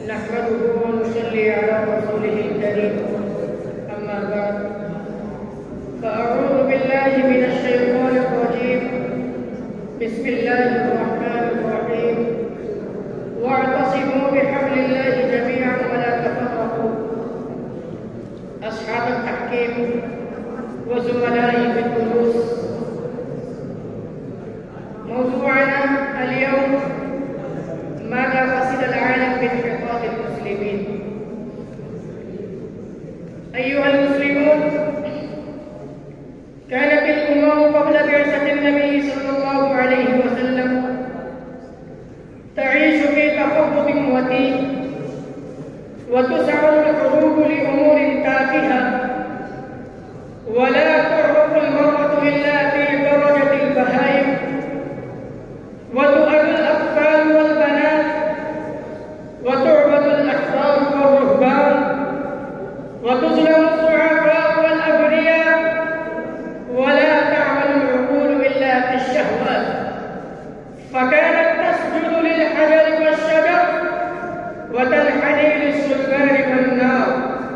نحمده ونصلي على رسوله الكريم. أما بعد، فأعوذ بالله من الشيطان الرجيم. بسم الله الرحمن الرحيم. واعتصموا بحبل الله جميعا ولا تفرقوا. أصحاب التحكيم وزملائي في الدروس، موضوعنا اليوم: ماذا قصد العالم بانحطاط المسلمين؟ أيها المسلمون، كانت الأمم قبل بعثة النبي صلى الله عليه وسلم تعيش في تخبط وتيه، وتسعى الحروب لأمور تافهة، ولا تعرف المرأة إلا في درجة البهائم، وتؤذى الأطفال والبنات، وتعبد الأحبار والرهبان، وتظلم الضعفاء والأبرياء، ولا تعمل العقول إلا في الشهوات، فكانت تسجد للحجر والشجر وتنحني للسلطان والنار،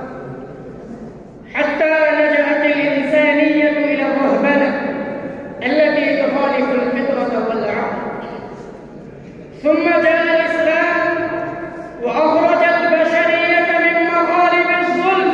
حتى نجأت الإنسانية إلى الرهبنة التي تخالف الفطرة والعقل. ثم جاء الإسلام وأخرج البشرية من مغالب الظلم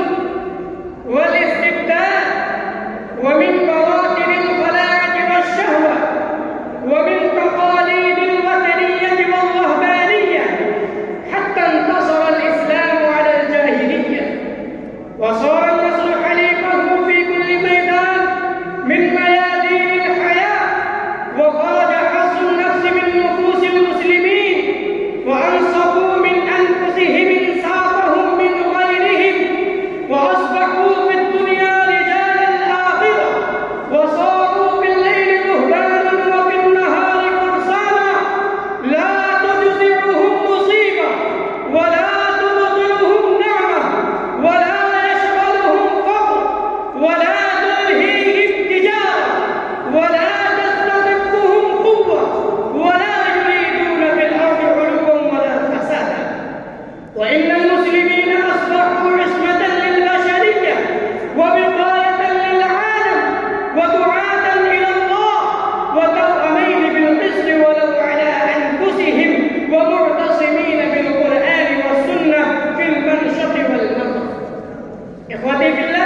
والاستبداد، ومن بواطن الخلاعة والشهوة، ومن تقاليد الوثنية والرهبانية، حتى انتصر الإسلام على الجاهلية، وصار النصر حليفه في كل ميدان من ميادين الحياة، وخرج حظ النفس من نفوس المسلمين، وأنصفوا من أنفسهم إنصافهم من غيرهم، وأصبحوا في الدنيا رجال الآخرة، وصاروا في الليل رهبانا وفي النهار فرسانا، لا تجزعهم مصيبة ولا تبطلهم نعمة ولا يشغلهم فقر ولا تلهيهم تجارة ولا تستبقهم قوة ولا يريدون في الأرض علوا ولا فسادا. وإن المسلمين أصبحوا عصمة للبشرية ووقاية للعالم ودعاة إلى الله وتوأمين بالقسط ولو على أنفسهم، ومعتصمين بالقرآن والسنة في المنشط والمغرب. إخوتي في الله،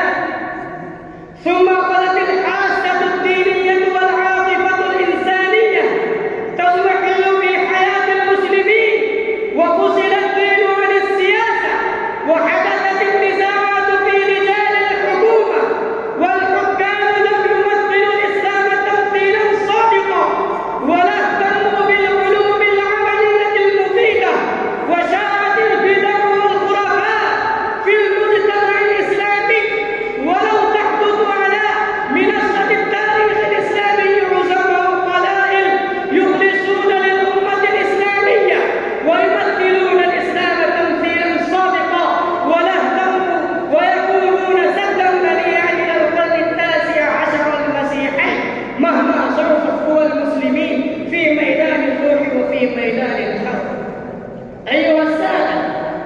ثم أخذت الحاسة الدينية والعاطفة الإنسانية تضمحل في حياة المسلمين، وفصل الدين عن السياسة، وحدثت النزاعات في رجال الحكومة، والحكام لم يمثلوا الإسلام تمثيلا صادقا، ولا اهتموا بالعلوم العملية المفيدة، وشاعت البدع والخرافات في المجتمع الإسلامي، ولو تحدث على منصة التاريخ الإسلامي عظماء قلائل يخلصون للأمة الإسلامية ويمثلون الإسلام تمثيلا صادقا، ولا اهتموا ويكونون سدا منيعا إلى القرن التاسع عشر المسيحي، مهما ضعفت قوى المسلمين في ميدان الروح وفي ميدان الحرب. أيها السادة،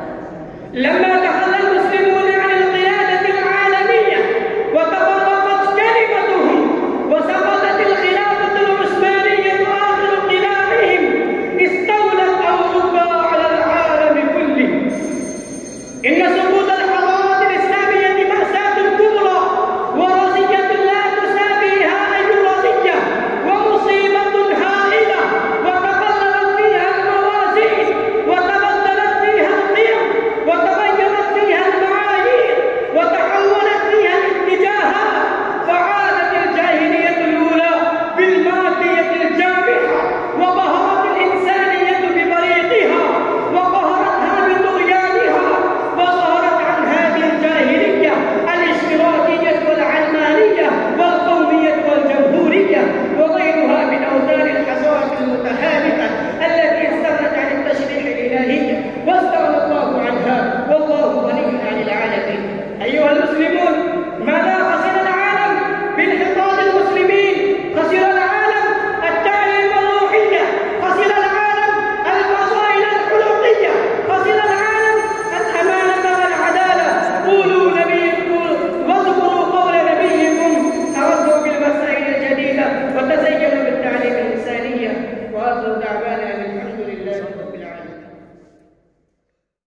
لما تخلى المسلمون عن القيادة العالمية وتفرقت كلمتهم وسقطت الخلافة العثمانية آخر خلافهم، استولت أوروبا على العالم كله. إن سقوط الحضارة الإسلامية مأساة كبرى ورزية لا تساويها أي رزية، ومصيبة هائلة، وتقلبت فيها الموازين، وتبدلت فيها القيم، وتغيرت فيها المعايير، وتحولت فيها الاتجاهات، فعادت الجاهلية الأولى بالمادية الجامحة، وظهرت الإنسانية ببريقها، وقهرتها بطغيانها، وظهرت عن هذه الجاهلية الاشتراكية والعلمانية والقومية والجمهورية وغيرها من أوزان الحضارة المتهالكة التي استغنت عن التشريع الإلهي واستغنى الله عنها، والله غني عن العالمين. أيها المسلمون،